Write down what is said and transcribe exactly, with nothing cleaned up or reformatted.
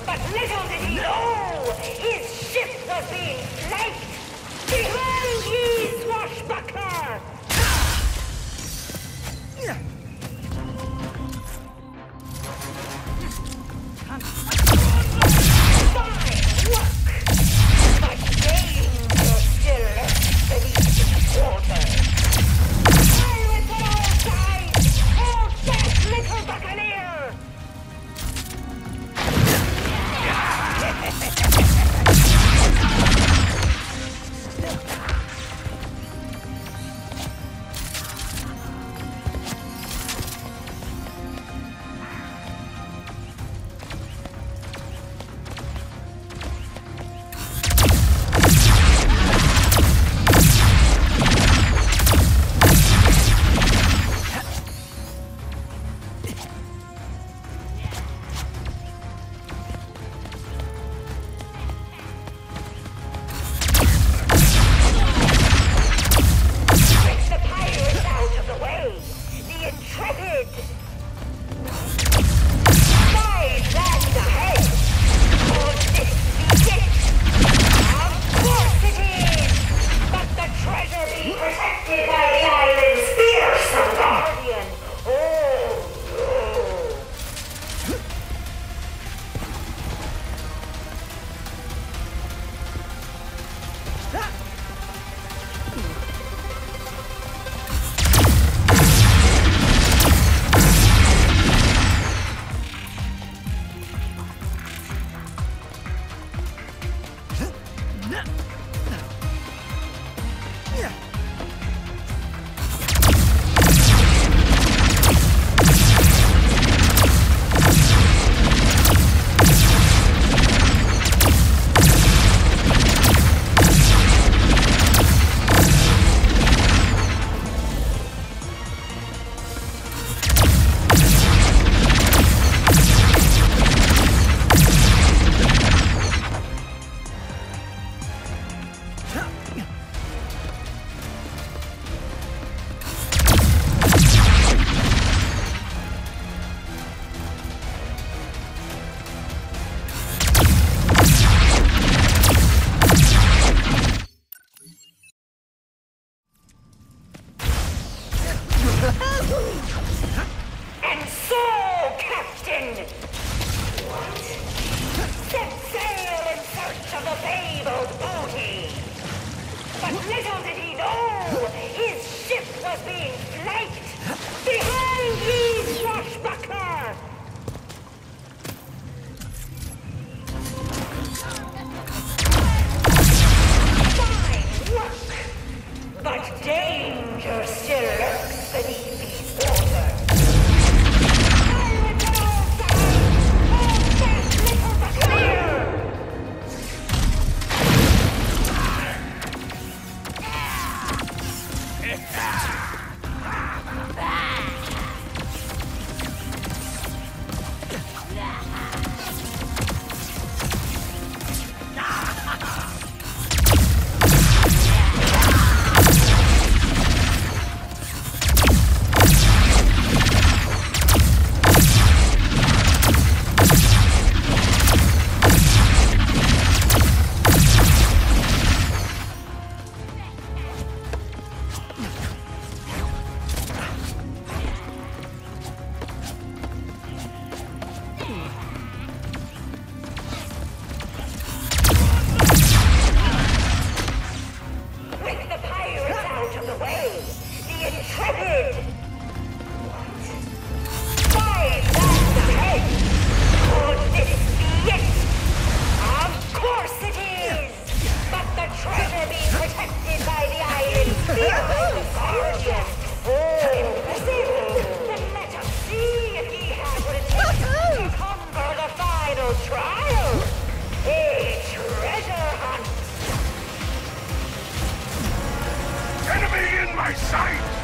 But little did he know, his ship was being flanked. Behold ye, swashbuckler! Fine work! But danger still lurks beneath these waters. Pirates on all sides! Hold fast, little buccaneer! And so, Captain! What? Set sail in search of the fabled booty! But little did he know, his ship was being flanked! Behind ye, swashbuckler! Fine work! But danger still lurks beneath these waters. Pirates on all sides! Hold fast, little buccaneer! Trial! A treasure hunt! Enemy in my sight!